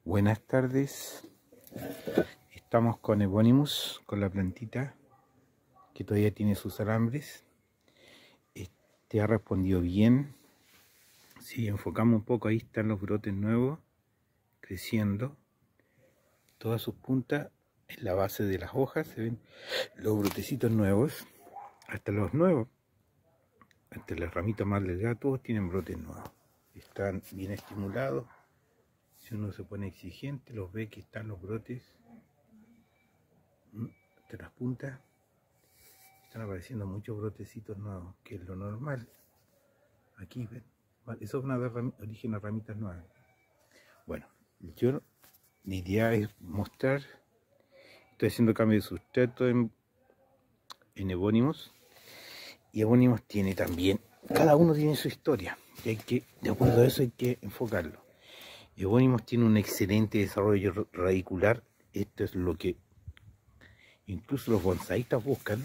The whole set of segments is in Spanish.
Buenas tardes, estamos con Evonimus, con la plantita que todavía tiene sus alambres. Este ha respondido bien. Si enfocamos un poco, ahí están los brotes nuevos creciendo. Todas sus puntas en la base de las hojas se ven los brotecitos nuevos, hasta los nuevos, hasta las ramitas más delgadas, todos tienen brotes nuevos. Están bien estimulados. Si uno se pone exigente, los ve que están los brotes de las puntas. Están apareciendo muchos brotecitos nuevos, que es lo normal. Aquí ven, eso es una de origen a ramitas nuevas. Bueno, mi idea es mostrar, estoy haciendo cambio de sustrato en Evonimus. Y Evonimus tiene también, cada uno tiene su historia. Y hay que, de acuerdo a eso, hay que enfocarlo. Evonimus tiene un excelente desarrollo radicular. Esto es lo que incluso los bonsaístas buscan,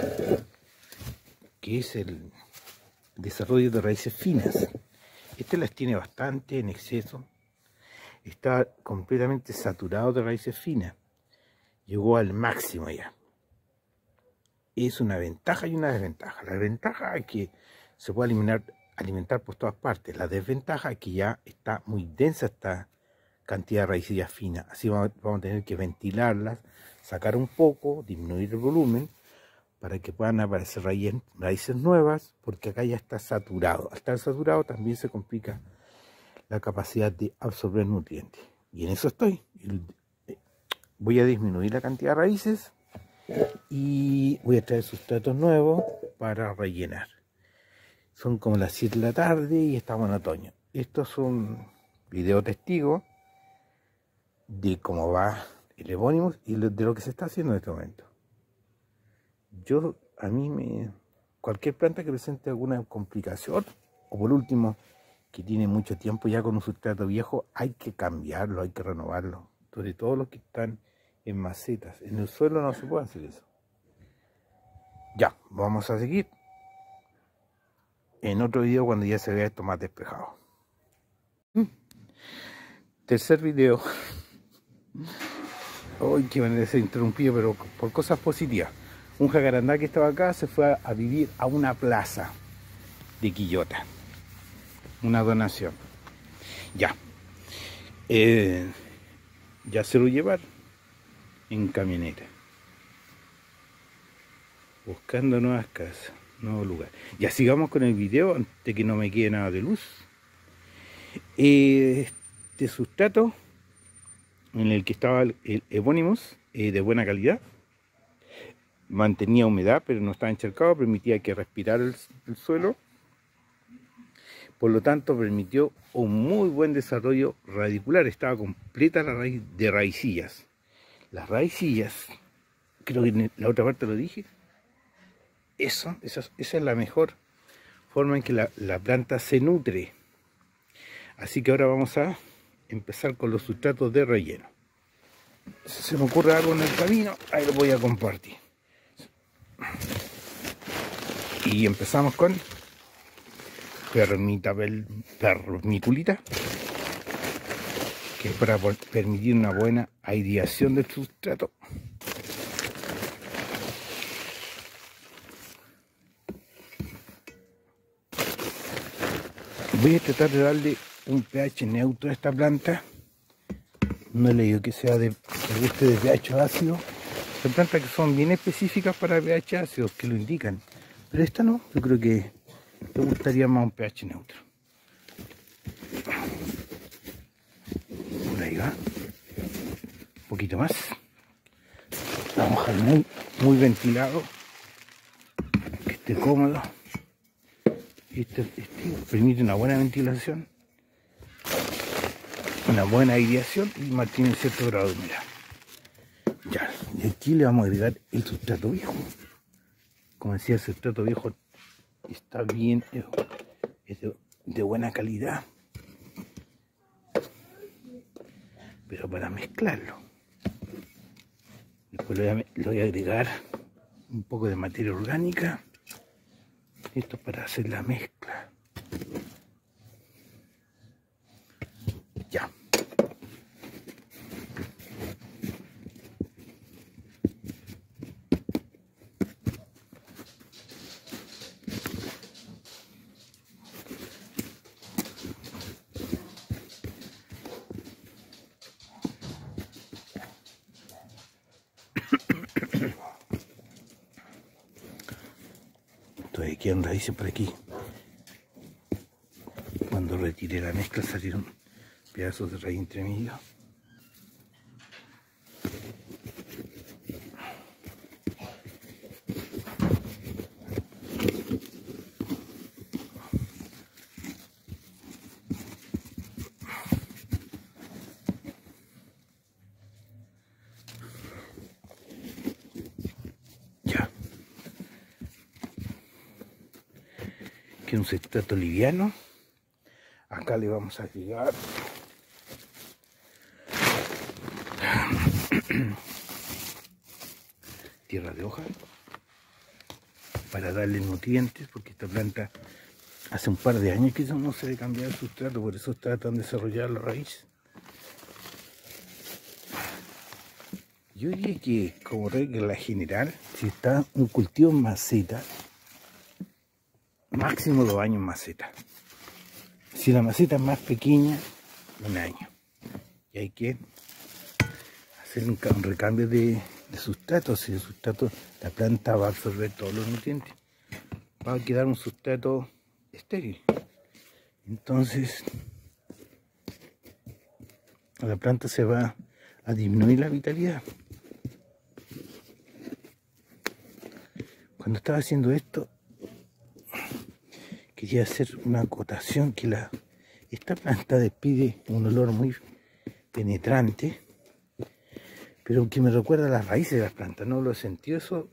que es el desarrollo de raíces finas. Este las tiene bastante en exceso. Está completamente saturado de raíces finas. Llegó al máximo ya. Es una ventaja y una desventaja. La ventaja es que se puede alimentar por todas partes. La desventaja es que ya está muy densa esta cantidad de raicillas finas. Así vamos a tener que ventilarlas, sacar un poco, disminuir el volumen para que puedan aparecer raíces nuevas, porque acá ya está saturado. Al estar saturado también se complica la capacidad de absorber nutrientes. Y en eso estoy. Voy a disminuir la cantidad de raíces y voy a traer sustratos nuevos para rellenar. Son como las 7 de la tarde y estamos en otoño. Estos son video testigos de cómo va el Evonimus y de lo que se está haciendo en este momento. Cualquier planta que presente alguna complicación, o por último, que tiene mucho tiempo ya con un sustrato viejo, hay que cambiarlo, hay que renovarlo. Sobre todo los que están en macetas. En el suelo no se puede hacer eso. Ya, vamos a seguir en otro video cuando ya se vea esto más despejado. Tercer video. Hoy que van a ser interrumpido, pero por cosas positivas. Un jacarandá que estaba acá se fue a vivir a una plaza de Quillota. Una donación. Ya. Ya se lo llevaron en camioneta. Buscando nuevas casas, nuevos lugares. Ya sigamos con el video antes que no me quede nada de luz. Este sustrato en el que estaba el Evonimus, de buena calidad, mantenía humedad pero no estaba encharcado, permitía que respirara el suelo, por lo tanto permitió un muy buen desarrollo radicular. Estaba completa la raíz de raicillas. Las raicillas, creo que en la otra parte lo dije, esa es la mejor forma en que la planta se nutre. Así que ahora vamos a empezar con los sustratos de relleno. Si se me ocurre algo en el camino, ahí lo voy a compartir. Y empezamos con vermiculita, que es para permitir una buena aireación del sustrato. Voy a tratar de darle un pH neutro a esta planta. No le digo que sea que guste de pH ácido. Hay plantas que son bien específicas para pH ácidos, que lo indican. Pero esta no, yo creo que te gustaría más un pH neutro. Por ahí va. Un poquito más. Vamos a dejar muy ventilado. Que esté cómodo. Este permite una buena ventilación, una buena aireación y mantiene cierto grado de humedad. Ya, y aquí le vamos a agregar el sustrato viejo. Como decía, el sustrato viejo está bien, es de buena calidad, pero para mezclarlo, después le voy a agregar un poco de materia orgánica. Esto es para hacer la mezcla. Ya. me quedan raíces por aquí. Cuando retiré la mezcla salieron pedazos de raíz entre medio. Ya. Que un sustrato liviano. Acá le vamos a agregar tierra de hoja para darle nutrientes, porque esta planta hace un par de años que no se le cambiaba el sustrato, por eso está tan desarrollada la raíz. Yo diría que como regla general, si está un cultivo en maceta, máximo 2 años en maceta. Si la maceta es más pequeña, 1 año. Y hay que hacer un recambio de sustrato. Si el sustrato, la planta va a absorber todos los nutrientes, va a quedar un sustrato estéril. Entonces, la planta se va a disminuir la vitalidad. Cuando estaba haciendo esto, quería hacer una acotación que esta planta despide un olor muy penetrante, pero que me recuerda a las raíces de las plantas. No lo he sentido eso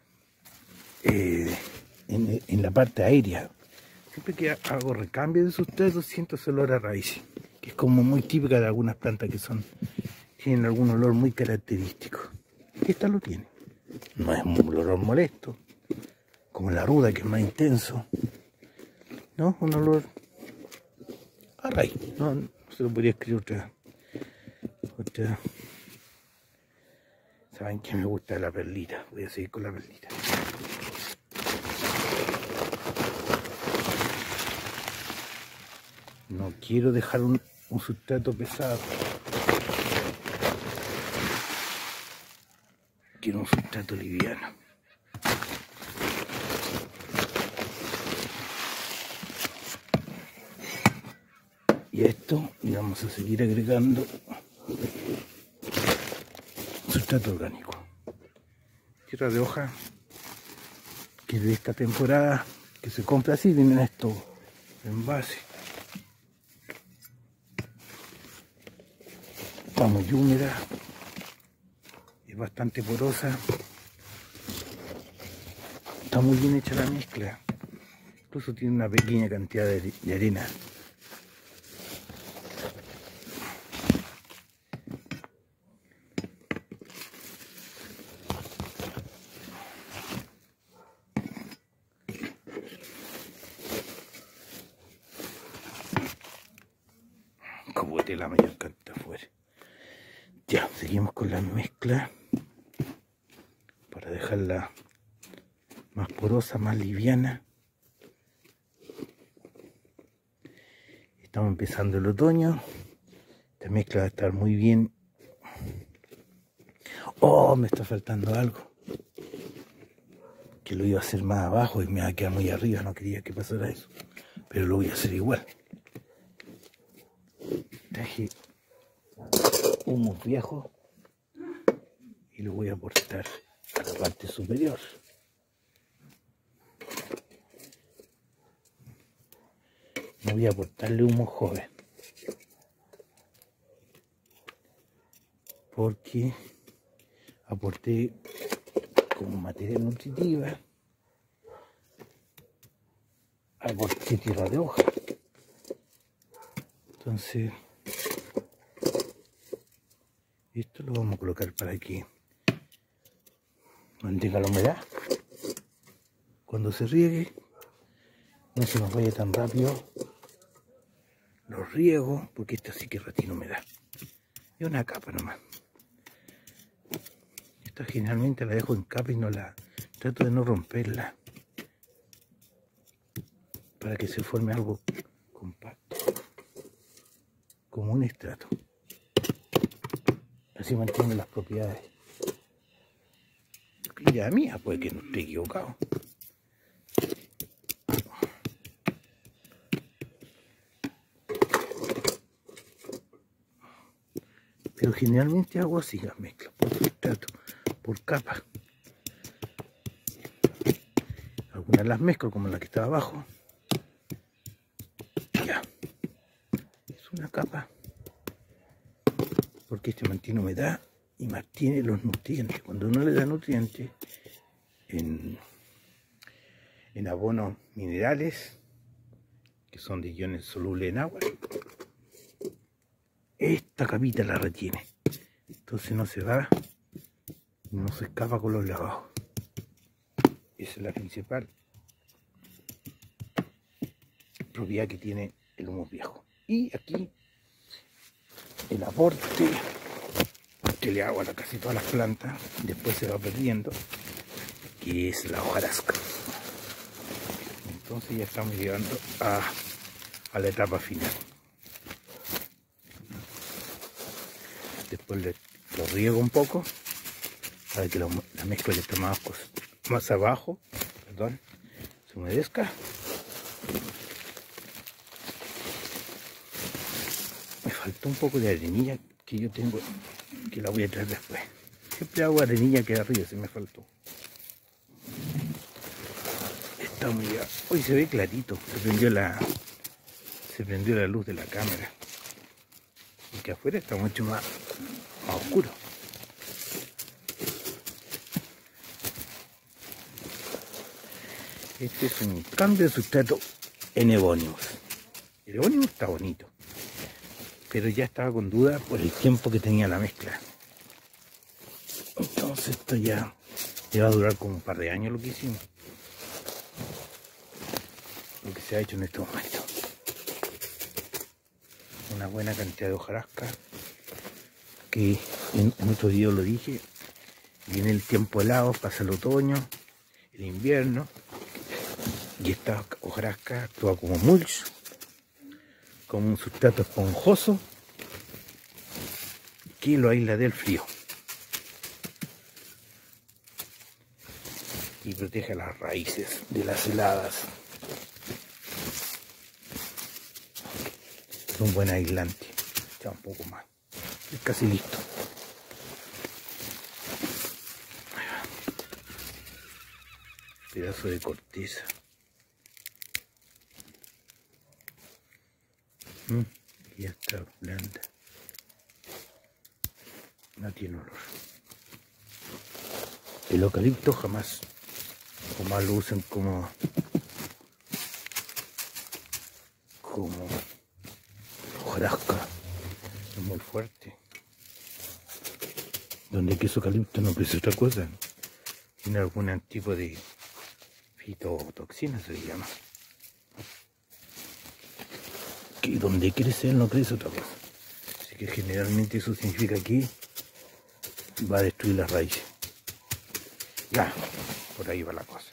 en la parte aérea. Siempre que hago recambio de sustrato siento ese olor a raíces, que es como muy típica de algunas plantas que tienen algún olor muy característico. Esta lo tiene. No es un olor molesto, como la ruda, que es más intenso. No, un olor a raíz. No se lo podría escribir otra. Saben que me gusta la perlita. Voy a seguir con la perlita. No quiero dejar un sustrato pesado. Quiero un sustrato liviano. Y esto, y vamos a seguir agregando sustrato orgánico. Tierra de hoja, que de esta temporada, que se compra así, vienen estos envases. Está muy húmeda, es bastante porosa, está muy bien hecha la mezcla, incluso tiene una pequeña cantidad de arena. Como de la mayor cantidad afuera. Ya, seguimos con la mezcla para dejarla más porosa, más liviana. Estamos empezando el otoño. Esta mezcla va a estar muy bien. Oh, me está faltando algo, que lo iba a hacer más abajo y me va a quedar muy arriba. No quería que pasara eso, pero lo voy a hacer igual. Traje humus viejo y lo voy a aportar a la parte superior. No voy a aportarle humus joven, porque aporté como materia nutritiva, aporté tierra de hoja. Entonces, esto lo vamos a colocar para que mantenga la humedad. Cuando se riegue, no se nos vaya tan rápido los riegos, porque esta sí que retiene humedad. Y una capa nomás. Esta generalmente la dejo en capa y no trato de no romperla, para que se forme algo compacto, como un estrato. Así mantiene las propiedades. Ya mía, puede que no esté equivocado. Pero generalmente hago así las mezclas, por sustrato, por capa. Algunas las mezclo como la que está abajo. Ya. Es una capa. Porque este mantiene humedad y mantiene los nutrientes. Cuando uno le da nutrientes en abonos minerales, que son de iones solubles en agua, esta capita la retiene. Entonces no se va, no se escapa con los lavados. Esa es la principal propiedad que tiene el humus viejo. Y aquí el aporte que le hago a casi todas las plantas, después se va perdiendo, que es la hojarasca. Entonces ya estamos llegando a la etapa final. Después lo riego un poco para que la mezcla ya esté más abajo, perdón, se humedezca. Me faltó un poco de arenilla que yo tengo, que la voy a traer después. Siempre hago arenilla que arriba, se me faltó. Está muy bien. Hoy se ve clarito, se prendió la luz de la cámara. Y que afuera está mucho más oscuro. Este es un cambio de sustrato en Evonimus. El Evonimus está bonito, pero ya estaba con duda por el tiempo que tenía la mezcla. Entonces esto ya va a durar como un par de años lo que hicimos. Lo que se ha hecho en este momento. Una buena cantidad de hojarasca, que en otro video lo dije, viene el tiempo helado, pasa el otoño, el invierno, y esta hojarasca actúa como mulch, como un sustrato esponjoso que lo aísla del frío y protege las raíces de las heladas. Es un buen aislante. Ya un poco más, es casi listo. Pedazo de corteza. Ya está blanda. No tiene olor. El eucalipto jamás lo usan como hojarasca. Es muy fuerte. Donde que es eucalipto no pesa otra cosa. Tiene algún tipo de fitotoxina, se le llama. Que donde crece no crece otra cosa. Así que generalmente eso significa que va a destruir las raíces. Ya, por ahí va la cosa.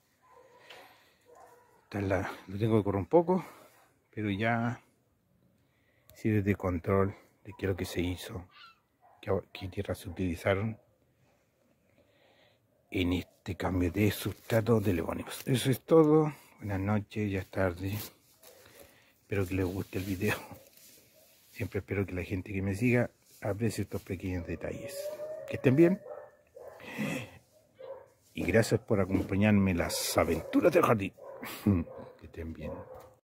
Lo tengo que correr un poco, pero ya sí desde control de qué es lo que se hizo, qué tierras se utilizaron en este cambio de sustrato de Evonimus. Eso es todo. Buenas noches, ya es tarde. Espero que les guste el video. Siempre espero que la gente que me siga aprecie estos pequeños detalles. Que estén bien. Y gracias por acompañarme en las aventuras del jardín. Que estén bien.